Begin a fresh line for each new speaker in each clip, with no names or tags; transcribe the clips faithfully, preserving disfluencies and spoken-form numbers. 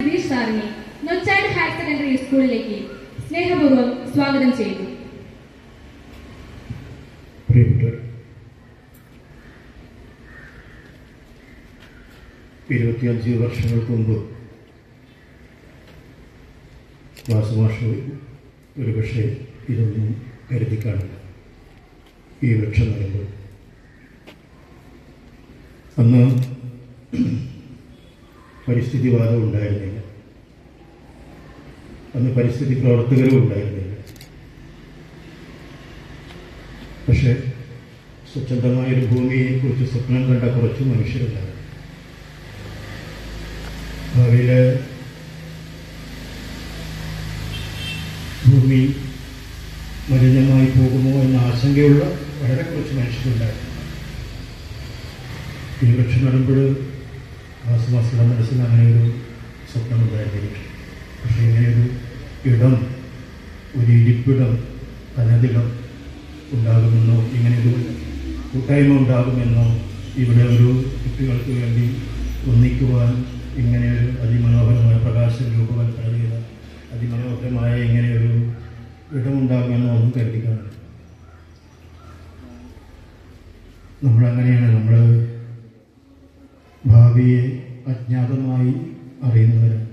ജഗദീഷ് സാറിനെ Nochad higher secondary സ്കൂളിലേക്ക് സ്നേഹപൂർവ്വം സ്വാഗതം ചെയ്തു.
ഇരുപത്തിയഞ്ച് വർഷങ്ങൾക്ക് മുമ്പ് വാസുമാഷ് ഒരുപക്ഷെ ഇതൊന്നും കരുതി കാണില്ല. ഈ വൃക്ഷം നടുമ്പോൾ അന്ന് പരിസ്ഥിതിവാദം ഉണ്ടായിരുന്നില്ല, അന്ന് പരിസ്ഥിതി പ്രവർത്തകരും ഉണ്ടായിരുന്നില്ല. പക്ഷെ സ്വച്ഛന്തമായൊരു ഭൂമിയെക്കുറിച്ച് സ്വപ്നം കണ്ട കുറച്ച് മനുഷ്യരുണ്ടായിരുന്നു. ഭാവിയിലെ ഭൂമി മലിനമായി പോകുമോ എന്ന ആശങ്കയുള്ള വളരെ കുറച്ച് മനുഷ്യരുണ്ടായിരുന്നു. ഈ വൃക്ഷം നടുമ്പോൾ വാസുവാസിയുടെ മനസ്സിൽ അങ്ങനെയൊരു സ്വപ്നമുണ്ടായിരുന്നില്ല. പക്ഷേ ഇങ്ങനെയൊരു ഇടം, ഒരു ഇരിപ്പിടം, തനതിടം ഉണ്ടാകുമെന്നോ, ഇങ്ങനെയൊരു കൂട്ടായ്മ ഉണ്ടാകുമെന്നോ, ഇവിടെ ഒരു കുട്ടികൾക്ക് വേണ്ടി ഒന്നിക്കുവാൻ ഇങ്ങനെയൊരു അതിമനോഹരമായ പ്രകാശം രൂപകൽപ്പന ചെയ്ത അതിമനോഹരമായ ഇങ്ങനെയൊരു ഇടമുണ്ടാകുമെന്നോ ഒന്നും കരുതിക്കാണ്. നമ്മളങ്ങനെയാണ്, നമ്മൾ ഭാവിയെ അജ്ഞാതമായി അറിയുന്നവരാണ്.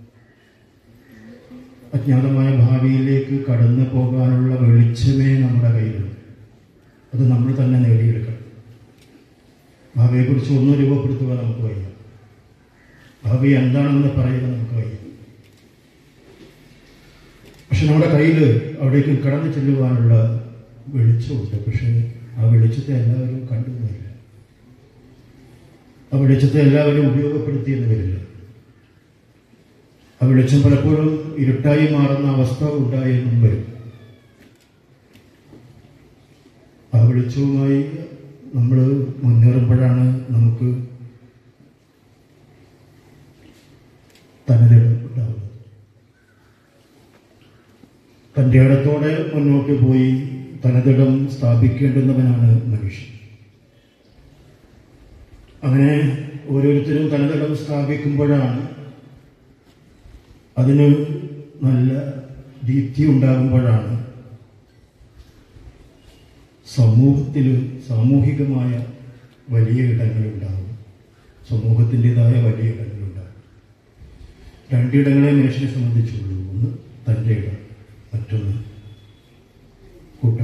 അജ്ഞാതമായ ഭാവിയിലേക്ക് കടന്നു പോകാനുള്ള വെളിച്ചമേ നമ്മുടെ കയ്യിലുണ്ട്. അത് നമ്മൾ തന്നെ നേടിയെടുക്കണം. ഭാവിയെക്കുറിച്ച് ഒന്നും രൂപപ്പെടുത്തുക നമുക്ക് വയ്യ, ഭാവി എന്താണെന്ന് പറയുക നമുക്ക് വയ്യ. പക്ഷെ നമ്മുടെ കയ്യിൽ അവിടേക്ക് കടന്നു ചെല്ലുവാനുള്ള വെളിച്ചമുണ്ട്. പക്ഷേ ആ വെളിച്ചത്തെ എല്ലാവരും കണ്ടുപോയില്ല, ആ വെളിച്ചത്തെ എല്ലാവരും ഉപയോഗപ്പെടുത്തിയെന്ന് വരില്ല. ആ വെളിച്ചം പലപ്പോഴും ഇരുട്ടായി മാറുന്ന അവസ്ഥ ഉണ്ടായെന്നും വരും. ആ വെളിച്ചവുമായി നമ്മൾ മുന്നേറുമ്പോഴാണ് നമുക്ക് തനതിടം ഉണ്ടാവുന്നത്. തൻ്റെ ഇടത്തോടെ മുന്നോട്ട് പോയി തനതിടം സ്ഥാപിക്കേണ്ടുന്നവനാണ് മനുഷ്യൻ. അങ്ങനെ ഓരോരുത്തരും തനതിടം സ്ഥാപിക്കുമ്പോഴാണ്, അതിന് നല്ല ദീപ്തി ഉണ്ടാകുമ്പോഴാണ് സമൂഹത്തിൽ സാമൂഹികമായ വലിയ ഇടങ്ങളുണ്ടാകും, സമൂഹത്തിൻ്റെതായ വലിയ ഇടങ്ങളുണ്ടാകും. രണ്ടിടങ്ങളെ മനുഷ്യനെ സംബന്ധിച്ചുള്ളൂ. ഒന്ന് തൻ്റെ ഇടം, മറ്റൊന്ന്